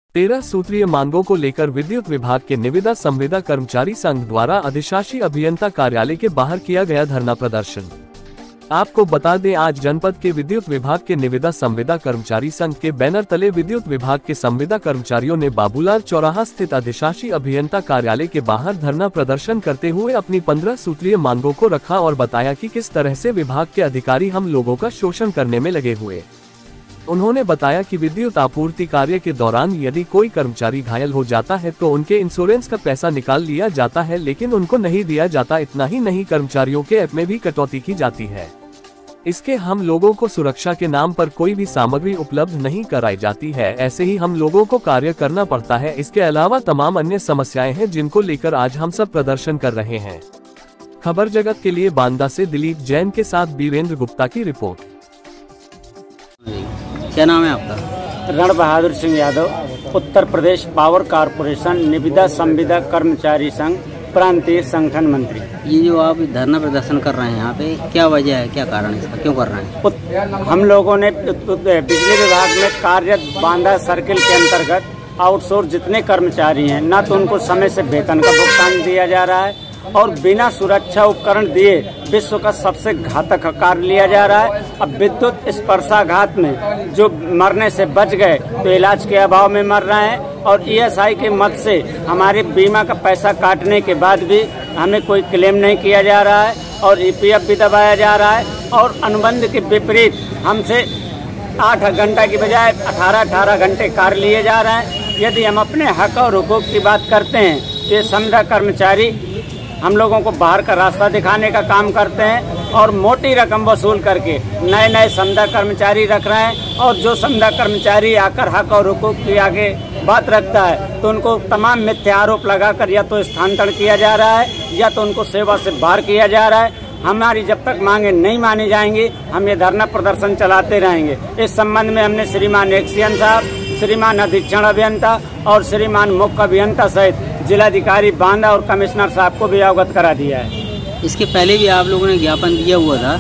13 सूत्रीय मांगों को लेकर विद्युत विभाग के निविदा संविदा कर्मचारी संघ द्वारा अधिशासी अभियंता कार्यालय के बाहर किया गया धरना प्रदर्शन। आपको बता दें, आज जनपद के विद्युत विभाग के निविदा संविदा कर्मचारी संघ के बैनर तले विद्युत विभाग के संविदा कर्मचारियों ने बाबूलाल चौराहा स्थित अधिशासी अभियंता कार्यालय के बाहर धरना प्रदर्शन करते हुए अपनी 15 सूत्रीय मांगों को रखा और बताया कि किस तरह से विभाग के अधिकारी हम लोगों का शोषण करने में लगे हुए। उन्होंने बताया कि विद्युत आपूर्ति कार्य के दौरान यदि कोई कर्मचारी घायल हो जाता है तो उनके इंश्योरेंस का पैसा निकाल लिया जाता है, लेकिन उनको नहीं दिया जाता। इतना ही नहीं, कर्मचारियों के ऐप में भी कटौती की जाती है। इसके हम लोगों को सुरक्षा के नाम पर कोई भी सामग्री उपलब्ध नहीं कराई जाती है। ऐसे ही हम लोगों को कार्य करना पड़ता है। इसके अलावा तमाम अन्य समस्याएं हैं जिनको लेकर आज हम सब प्रदर्शन कर रहे हैं। खबर जगत के लिए बांदा से दिलीप जैन के साथ बीरेंद्र गुप्ता की रिपोर्ट। क्या नाम है आपका? रण बहादुर सिंह यादव, उत्तर प्रदेश पावर कारपोरेशन निविदा संविदा कर्मचारी संघ प्रांतीय संगठन मंत्री। ये जो आप धरना प्रदर्शन कर रहे हैं यहाँ पे, क्या वजह है, क्या कारण है इसका, क्यों कर रहे हैं? हम लोगों ने बिजली विभाग में कार्यरत बांदा सर्किल के अंतर्गत आउटसोर्स जितने कर्मचारी हैं, न तो उनको समय से वेतन का भुगतान दिया जा रहा है और बिना सुरक्षा उपकरण दिए विश्व का सबसे घातक कार्य लिया जा रहा है। अब विद्युत स्पर्शाघात में जो मरने से बच गए तो इलाज के अभाव में मर रहे हैं और ईएसआई के मद से हमारे बीमा का पैसा काटने के बाद भी हमें कोई क्लेम नहीं किया जा रहा है और ईपीएफ भी दबाया जा रहा है और अनुबंध के विपरीत हमसे 8 घंटा की बजाय 18 घंटे कार्य लिए जा रहे हैं। यदि हम अपने हक और हुकूक की बात करते हैं तो ये संविदा कर्मचारी हम लोगों को बाहर का रास्ता दिखाने का काम करते हैं और मोटी रकम वसूल करके नए नए संविदा कर्मचारी रख रहे हैं और जो संविदा कर्मचारी आकर हक और हुकूक की आगे बात रखता है तो उनको तमाम मिथ्या आरोप लगाकर या तो स्थानांतरण किया जा रहा है या तो उनको सेवा से बाहर किया जा रहा है। हमारी जब तक मांगे नहीं मानी जाएंगी हम ये धरना प्रदर्शन चलाते रहेंगे। इस संबंध में हमने श्रीमान एक्सियन साहब, श्रीमान अधीक्षण अभियंता और श्रीमान मुख्य अभियंता सहित जिलाधिकारी बांदा और कमिश्नर साहब को भी अवगत करा दिया है। इसके पहले भी आप लोगों ने ज्ञापन दिया हुआ था,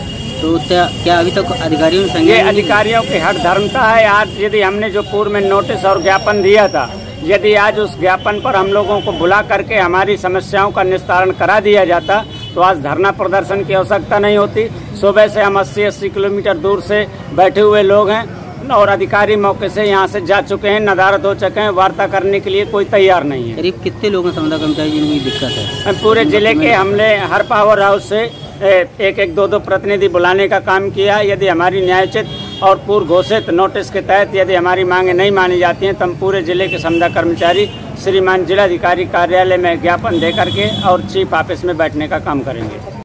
तो क्या अभी तक अधिकारियों ने संज्ञान? ये अधिकारियों की हक धर्मता है। आज यदि हमने जो पूर्व में नोटिस और ज्ञापन दिया था, यदि आज उस ज्ञापन पर हम लोगों को बुला करके हमारी समस्याओं का निस्तारण करा दिया जाता तो आज धरना प्रदर्शन की आवश्यकता नहीं होती। सुबह से हम 80 किलोमीटर दूर से बैठे हुए लोग हैं और अधिकारी मौके से यहाँ से जा चुके हैं, नदारत हो चुके हैं, वार्ता करने के लिए कोई तैयार नहीं है। करीब कितने लोग हैं संविदा कर्मचारी जिनकी दिक्कत है? पूरे जिले के हमने हर पावर हाउस से एक 2 प्रतिनिधि बुलाने का काम किया। यदि हमारी न्यायोचित और पूर्व घोषित नोटिस के तहत यदि हमारी मांगे नहीं मानी जाती हैं तो हम पूरे जिले के संविदा कर्मचारी श्रीमान जिलाधिकारी कार्यालय में ज्ञापन दे करके और चीफ ऑफिस में बैठने का काम करेंगे।